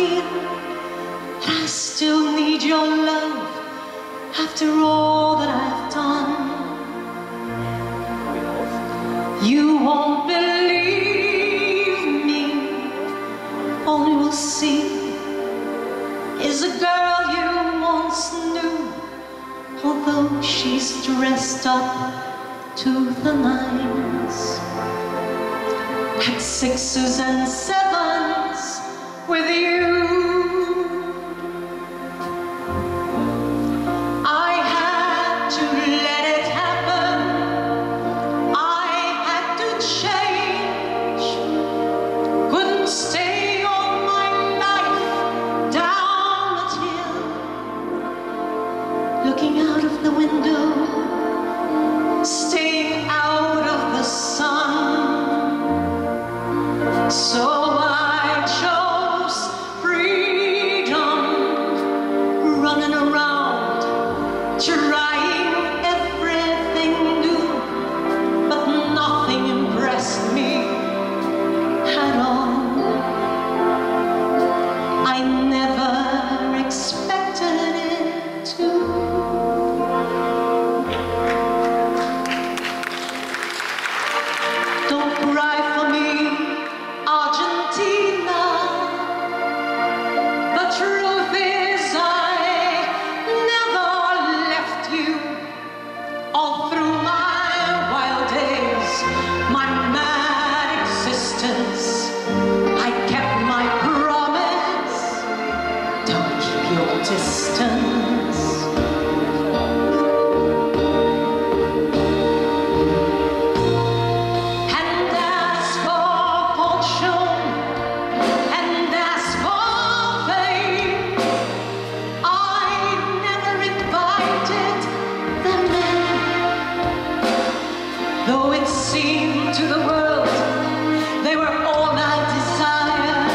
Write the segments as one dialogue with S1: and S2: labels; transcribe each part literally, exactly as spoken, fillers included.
S1: feel that I still need your love after all that I've done. You won't believe me, all you will see is a girl you once knew, although she's dressed up to the nines. At sixes and sevens with you, I had to let it happen. I had to change. Couldn't stay all my life down at hill, looking out of the window, staying out of the sun. So I chose freedom, running around, trying everything new, but nothing impressed me at all. I never expected it to. Don't cry for me, Argentina. The truth is I never left you. All through my wild days, my mad existence, I kept my promise. Don't keep your distance. Though it seemed to the world they were all I desire,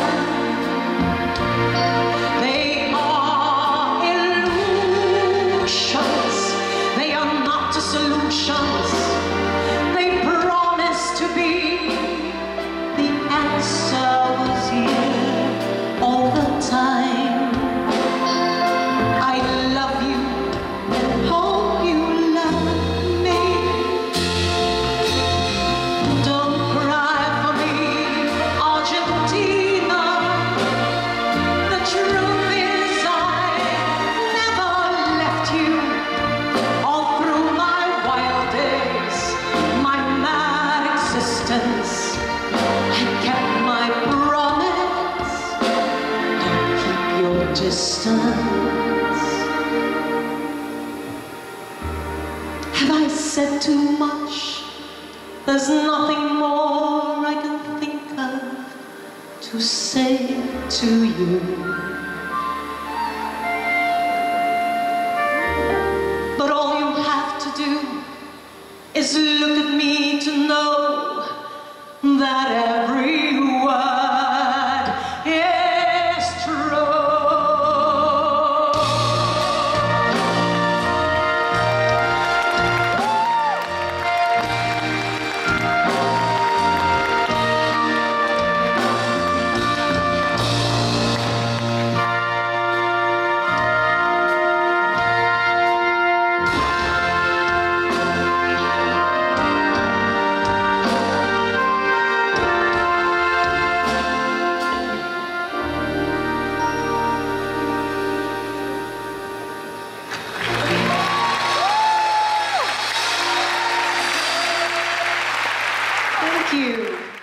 S1: they are illusions, they are not solutions. They promise to be, the answer was here all the time. I love you and hope you love me. I kept my promise. Don't keep your distance. Have I said too much? There's nothing more I can think of to say to you. But all you have to do is look at me to know that every word is true. Thank you.